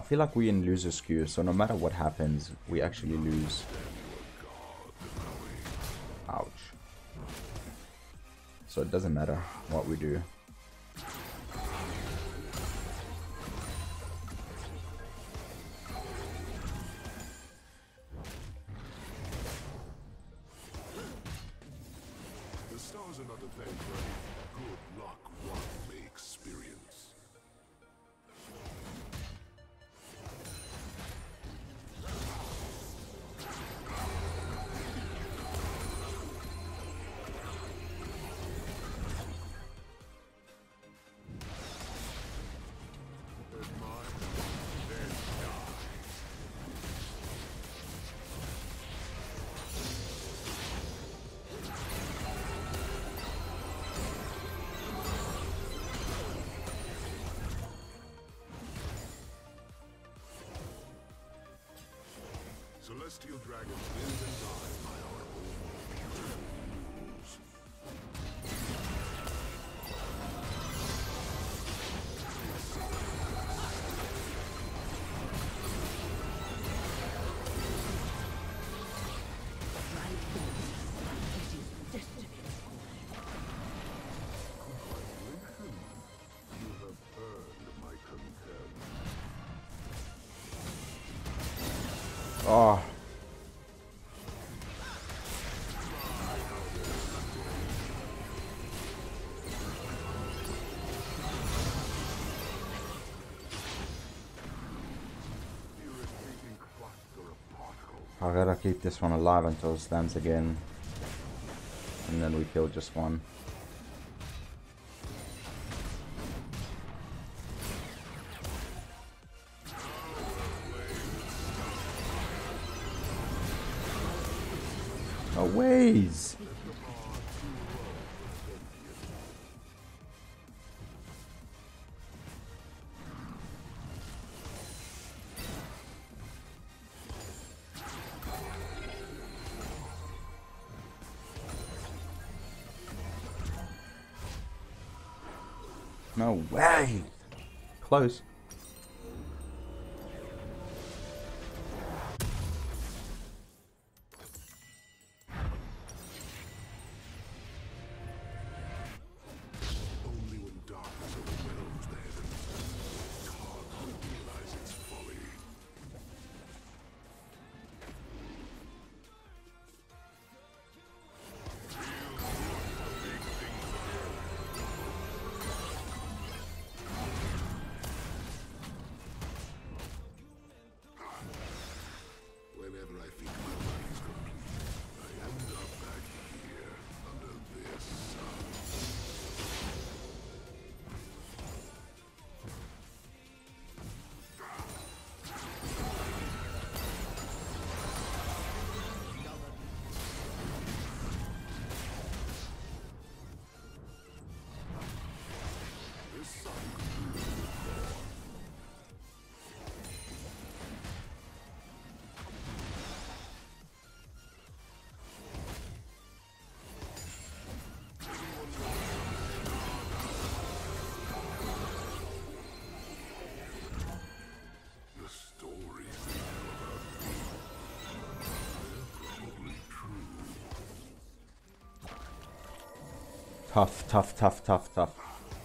I feel like we're in loser's queue, so no matter what happens, we actually lose. Ouch. So it doesn't matter what we do. The stars are not a thing for any good luck one may experience. Celestial dragons live and die by our own rules. You have earned my contempt. Oh. I gotta keep this one alive until it slams again. And then we kill just one. No ways! No way! Close. Only when darkness overwhelms the heavens, it's hard to realize its folly. Whenever I think my life is complete, I end up back here under this sun. This sun could do more. The stories they tell about me, they're probably true. Tough, tough, tough, tough, tough.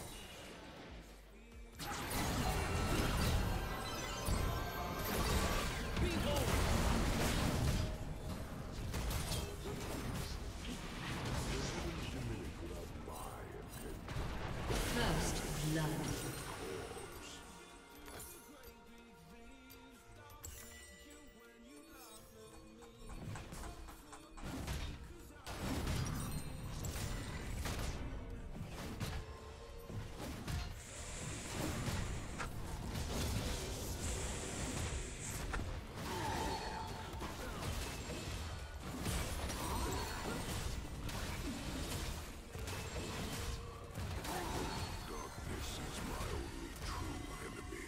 First blood. Darkness is my only true enemy.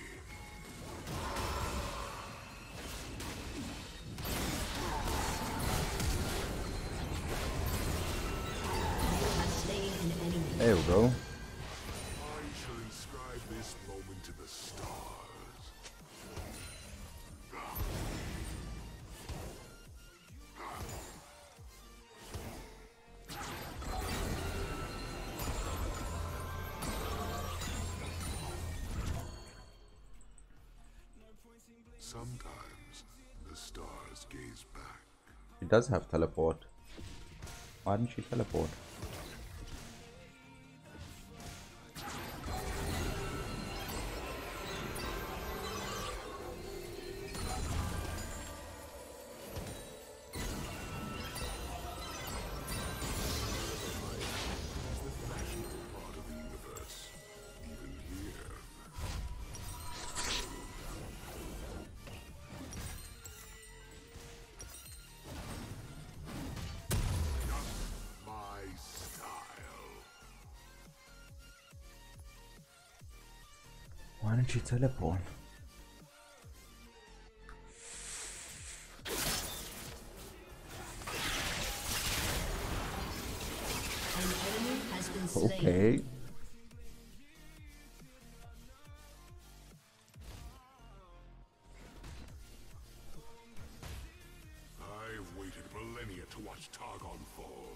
Has slain an enemy. There we go. I shall inscribe this moment to the stars. Sometimes the stars gaze back. She does have teleport. Why didn't she teleport? Why didn't she teleport? An enemy has been slain. Okay. I've waited millennia to watch Targon fall.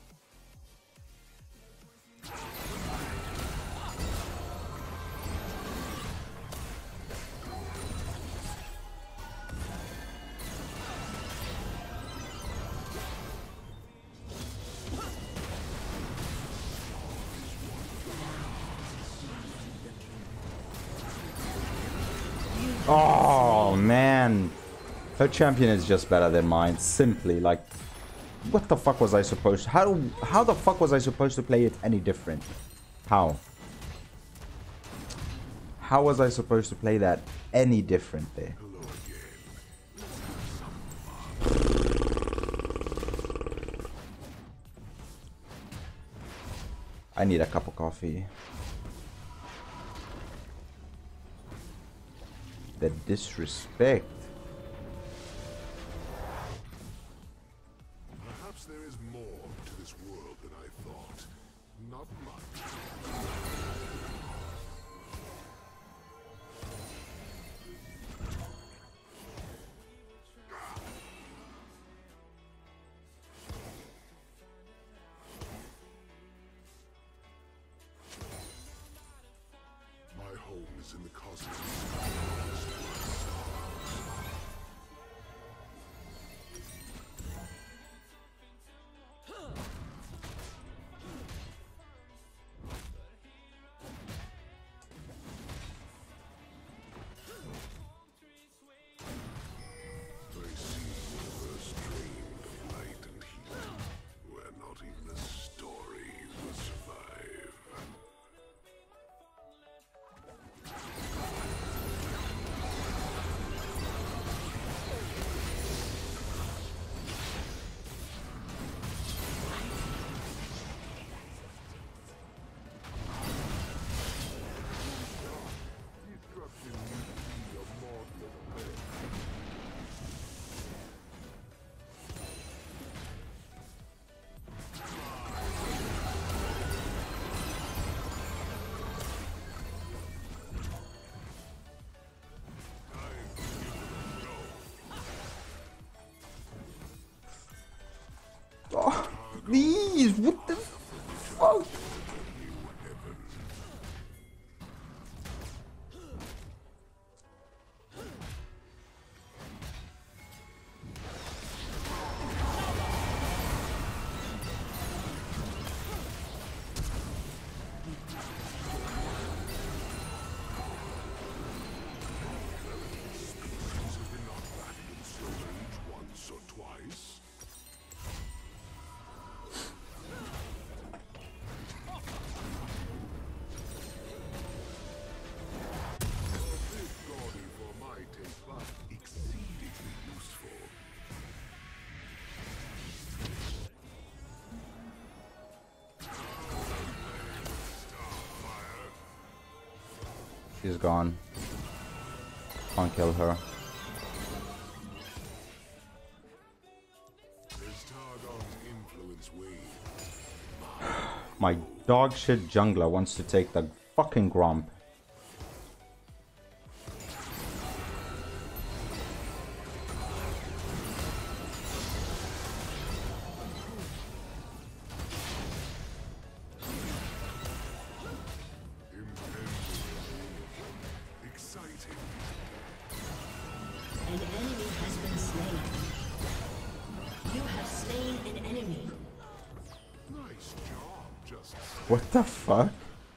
Oh man, her champion is just better than mine. Simply, like, what the fuck was I supposed to? How the fuck was I supposed to play it any different? How? How was I supposed to play that any different there? I need a cup of coffee. The disrespect. Perhaps there is more to this world than I thought. Not much. My home is in the cosmos. I see the first dreamed of light and heat, where not even a story will survive. Destruction used to be a maudlin affair. Oh, please, what the fuck? Have been not back in Stone Age once or twice. Bit gaudy for my taste, but exceedingly useful. She's gone. Can't kill her. As Targon's influence wanes, My dog shit jungler wants to take the fucking Gromp. exciting. An enemy has been slain. You have slain an enemy. Nice job, just What the fuck?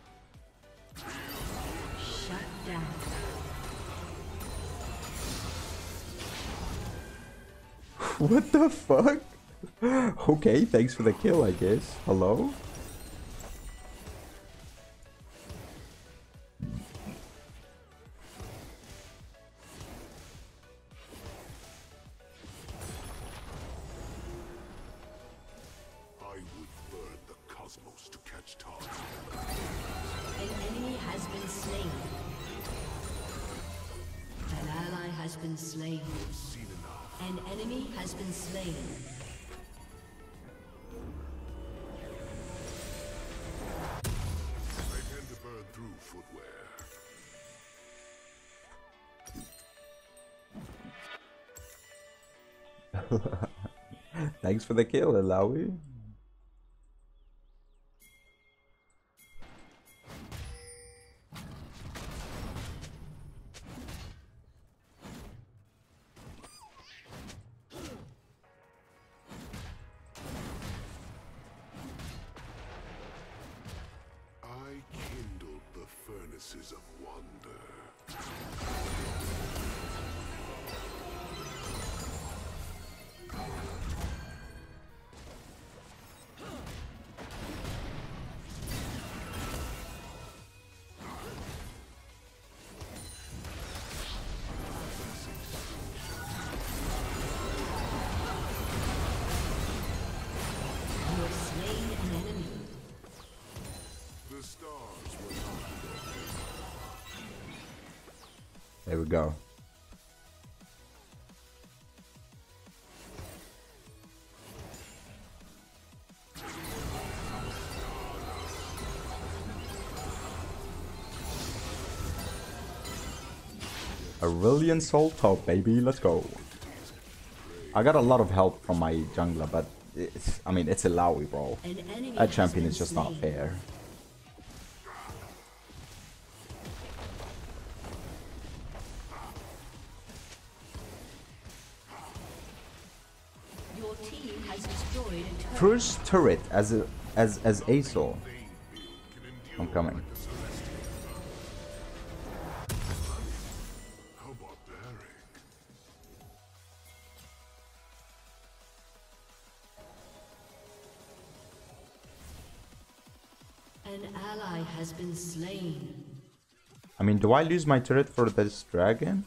Shut down. What the fuck? Okay, thanks for the kill, I guess. Hello? I would burn the cosmos to catch time. An enemy has been slain. An ally has been slain. Seen enough. An enemy has been slain. I tend to burn through footwear. Thanks for the kill, Alawi. I kindled the furnaces of wonder. You have slain an enemy. The stars were not in their favor. There we go. Aurelion Soul Top, baby, let's go. I got a lot of help from my jungler, but it's, I mean, it's Alawi, bro. An enemy That has champion been is just not slain. fair. Your team has destroyed a turret. First turret as Azor. I'm coming. How barbaric. An ally has been slain. I mean, do I lose my turret for this dragon?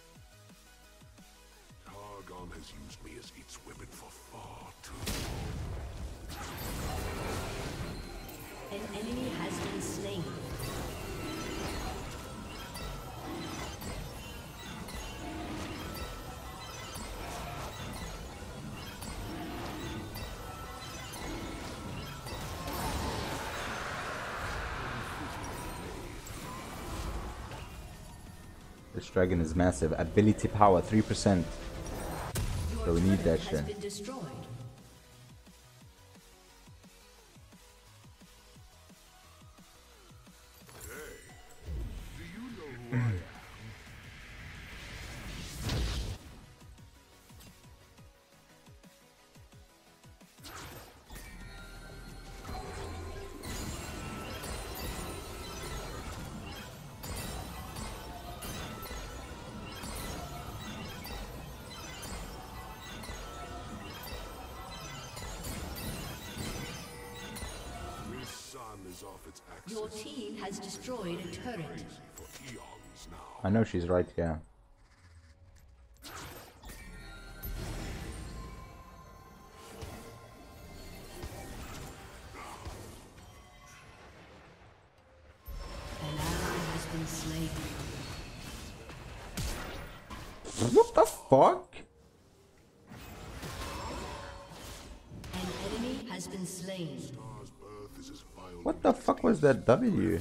Targon has used me as its weapon for far too long. An enemy has been slain. This dragon is massive. Ability power 3%. So we need that Has shit. been destroyed. Do you know who I am? This sun is off its axis. Your team has destroyed a turret. For eons now. I know she's right, yeah. An ally has been slain. What the fuck? An enemy has been slain. Star's birth is as vile. What the fuck was that W?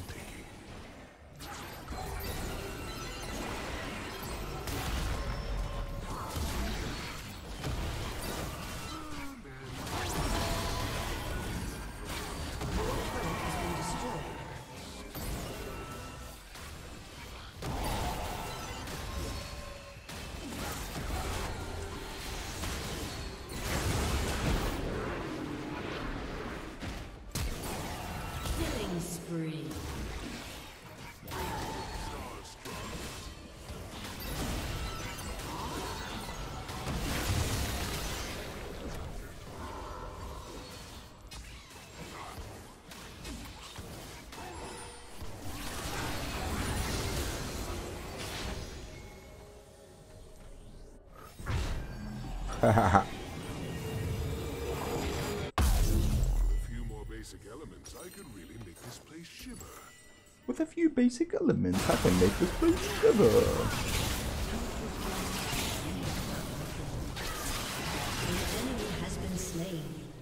A few more basic elements, I could really make this place shiver. With a few basic elements, I can make this place shiver. An enemy has been slain.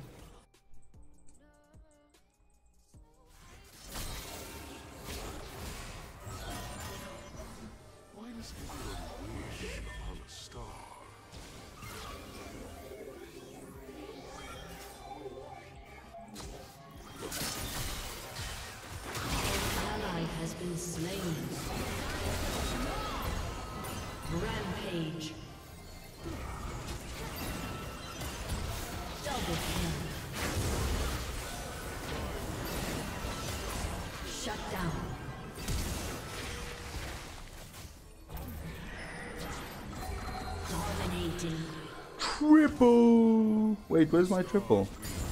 Why does everyone wish upon a star? Ally has been slain. Rampage. Double kill. Shut down. Dominating. Triple! Wait, where's my triple?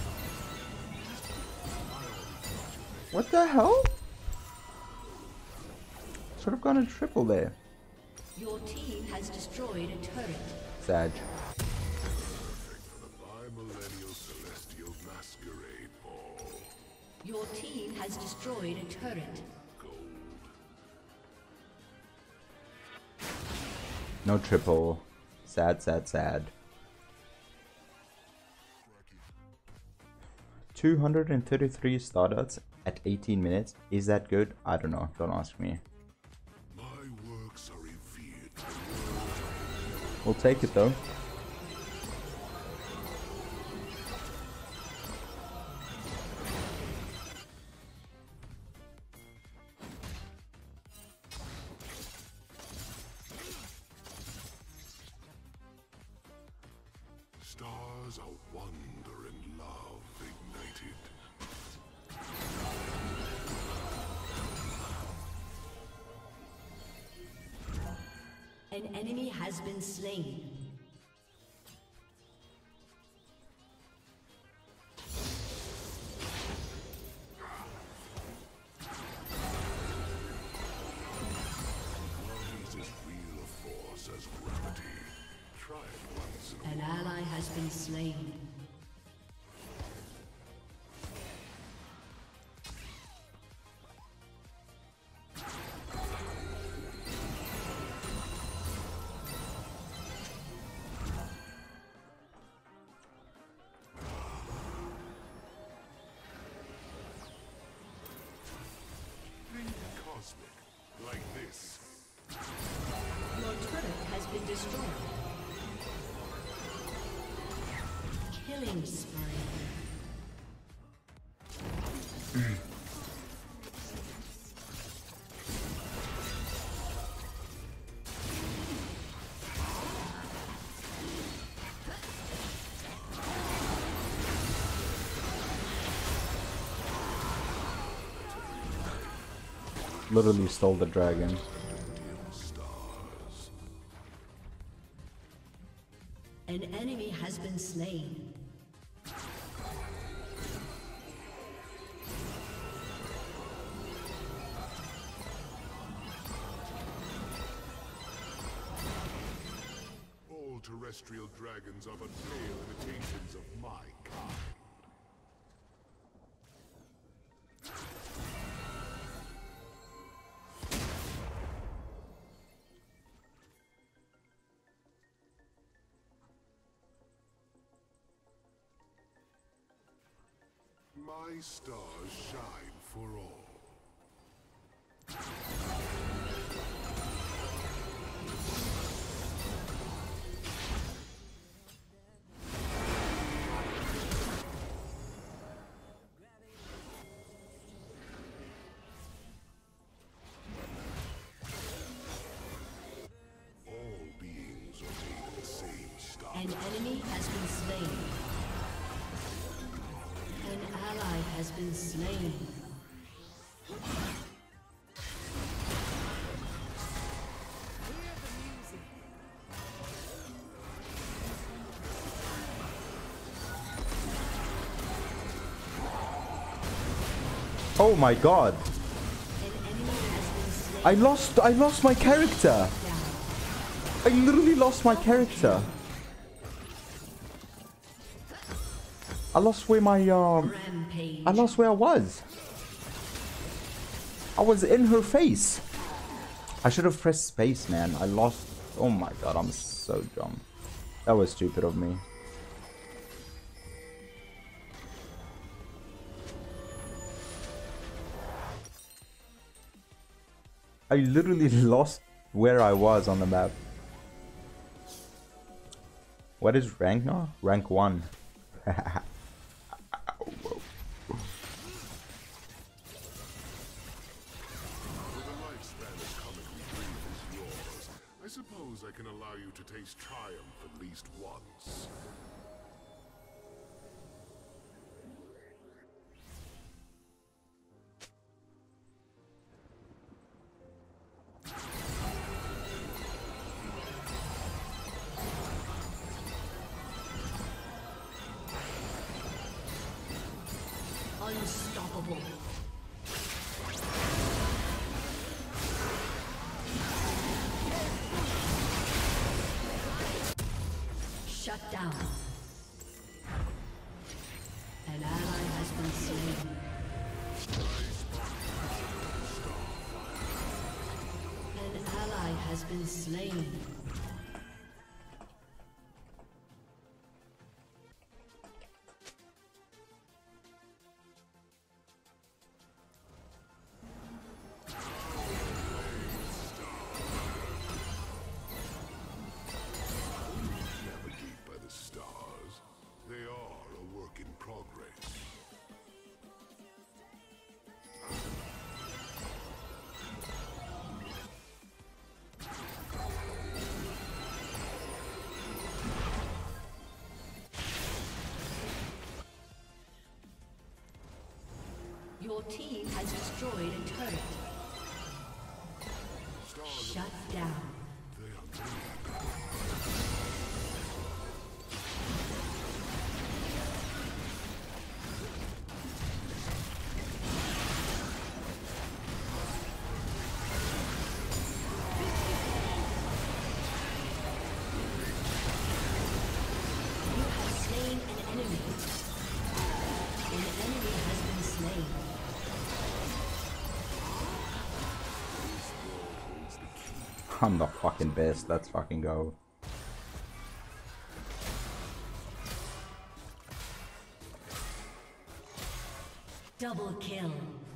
What the hell? Should have gone a triple there. Your team has destroyed a turret. Sag. Perfect for the bi-millennial celestial masquerade ball. Your team has destroyed a turret. Gold. No triple. Sad, sad, sad. 233 startups at 18 minutes. Is that good? I don't know. Don't ask me. My works are revered. We'll take it though. Stars are wonder and love ignited. An enemy has been slain. Love is as real a force as gravity. Try it once in a An ally has been slain. cosmic, like this. Your turret has been destroyed. Killing spree. Literally stole the dragon. An enemy has been slain. All terrestrial dragons are but pale imitations of my kind. My stars shine for all. All beings are made of the same stuff. An enemy has been slain. An ally has been slain. Oh my god! An enemy has been slain. I lost my character! Down. I literally lost my character! I lost where my Rampage. I lost where I was. I was in her face. I should have pressed space, man. I lost. Oh my god, I'm so dumb. That was stupid of me. I literally lost where I was on the map. What is rank now? Rank 1. I suppose I can allow you to taste triumph at least once. Unstoppable. Shut down. An ally has been slain. An ally has been slain. Navigate by the stars. They are a work in progress. Your team has destroyed a turret. Shut down. You have slain an enemy. An enemy has been slain. I'm the fucking best. Let's fucking go. Double kill.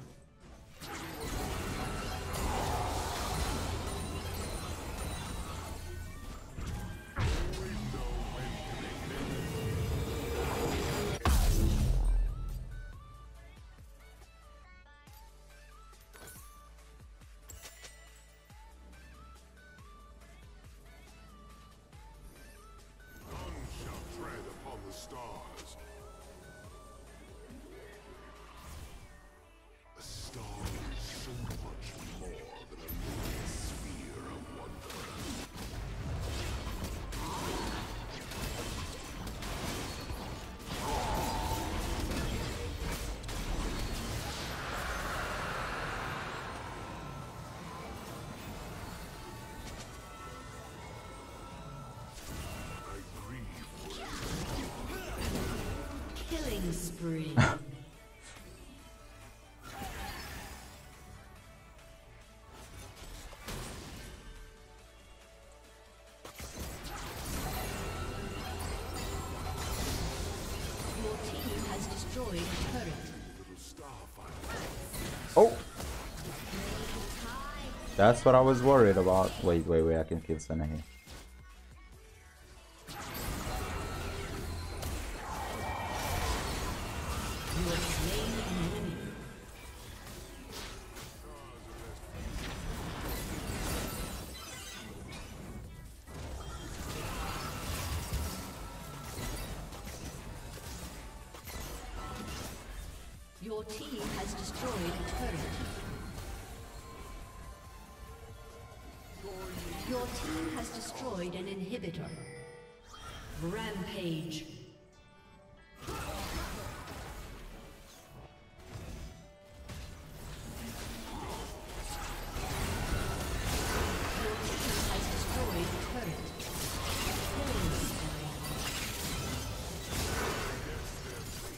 None shall tread upon the stars. A star is so much more than a luminous sphere of wonder. I grieve for Killing spree. Your team has destroyed a turret. little starfighter. Oh! That's what I was worried about. Wait, I can kill Senna here. You have slain an enemy. Your team has destroyed a turret. Your team has destroyed an inhibitor. Rampage. Your team has destroyed a turret. Killing spree.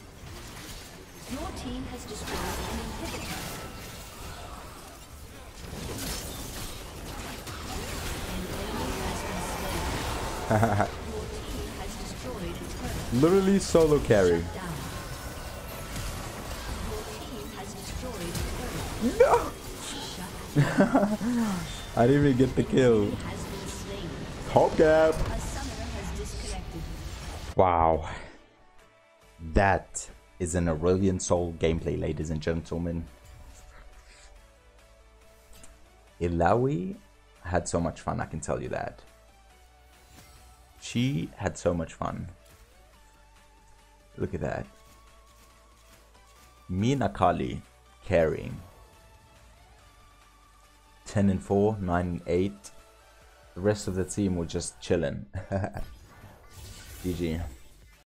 has destroyed a turret. Literally solo carry. Down. Your team has destroyed a turret. No! I didn't even get the kill. Has been slain. Top gap. A summoner has disconnected. Wow. That is an Aurelion Sol gameplay, ladies and gentlemen. Illaoi had so much fun, I can tell you that. She had so much fun. Look at that. Me and Akali carrying. 10 and 4, 9 and 8. The rest of the team were just chilling. GG.